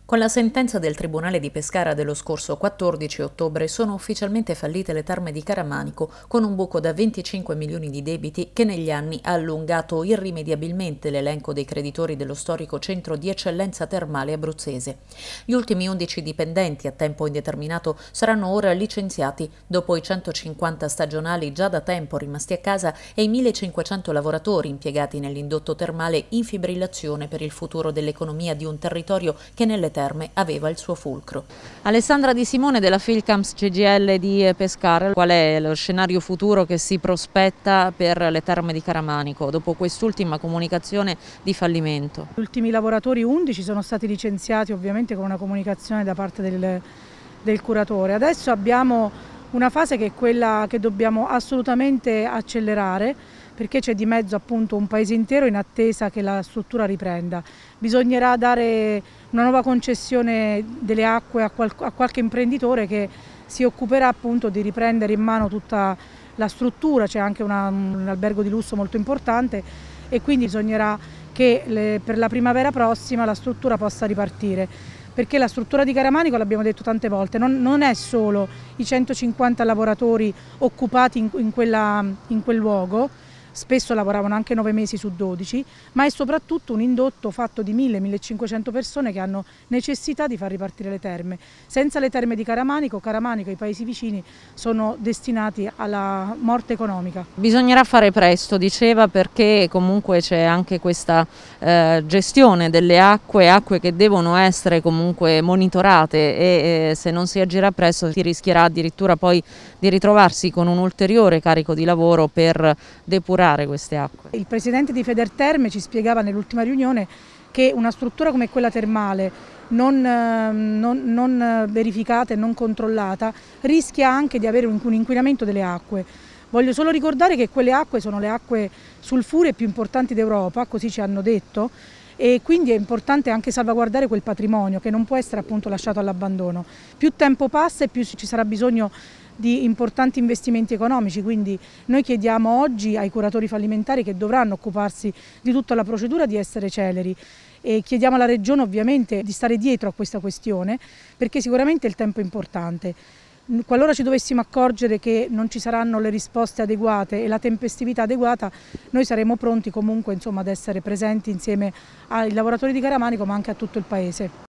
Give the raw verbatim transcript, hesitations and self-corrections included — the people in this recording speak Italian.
Con la sentenza del Tribunale di Pescara dello scorso quattordici ottobre sono ufficialmente fallite le terme di Caramanico, con un buco da venticinque milioni di debiti che negli anni ha allungato irrimediabilmente l'elenco dei creditori dello storico centro di eccellenza termale abruzzese. Gli ultimi undici dipendenti a tempo indeterminato saranno ora licenziati dopo i centocinquanta stagionali già da tempo rimasti a casa e i millecinquecento lavoratori impiegati nell'indotto termale in fibrillazione per il futuro dell'economia di un territorio che nelle terme aveva il suo fulcro. Alessandra Di Simone della Filcams C G I L di Pescara, qual è lo scenario futuro che si prospetta per le terme di Caramanico dopo quest'ultima comunicazione di fallimento? Gli ultimi lavoratori undici sono stati licenziati ovviamente con una comunicazione da parte del, del curatore. Adesso abbiamo una fase che è quella che dobbiamo assolutamente accelerare, perché c'è di mezzo appunto un paese intero in attesa che la struttura riprenda. Bisognerà dare una nuova concessione delle acque a, qual a qualche imprenditore che si occuperà appunto di riprendere in mano tutta la struttura, c'è anche una, un albergo di lusso molto importante e quindi bisognerà che le, per la primavera prossima la struttura possa ripartire. Perché la struttura di Caramanico, l'abbiamo detto tante volte, non, non è solo i centocinquanta lavoratori occupati in, in, quella, in quel luogo, spesso lavoravano anche nove mesi su dodici, ma è soprattutto un indotto fatto di mille millecinquecento persone che hanno necessità di far ripartire le terme. Senza le terme di Caramanico, Caramanico e i paesi vicini sono destinati alla morte economica. Bisognerà fare presto, diceva, perché comunque c'è anche questa eh, gestione delle acque, acque che devono essere comunque monitorate e eh, se non si agirà presto si rischierà addirittura poi di ritrovarsi con un ulteriore carico di lavoro per depurare queste acque. Il presidente di Federterme ci spiegava nell'ultima riunione che una struttura come quella termale non, non, non verificata e non controllata rischia anche di avere un inquinamento delle acque. Voglio solo ricordare che quelle acque sono le acque sulfuree più importanti d'Europa, così ci hanno detto, e quindi è importante anche salvaguardare quel patrimonio che non può essere appunto lasciato all'abbandono. Più tempo passa e più ci sarà bisogno di importanti investimenti economici, quindi noi chiediamo oggi ai curatori fallimentari che dovranno occuparsi di tutta la procedura di essere celeri e chiediamo alla Regione ovviamente di stare dietro a questa questione perché sicuramente il tempo è importante. Qualora ci dovessimo accorgere che non ci saranno le risposte adeguate e la tempestività adeguata, noi saremo pronti comunque insomma, ad essere presenti insieme ai lavoratori di Caramanico ma anche a tutto il Paese.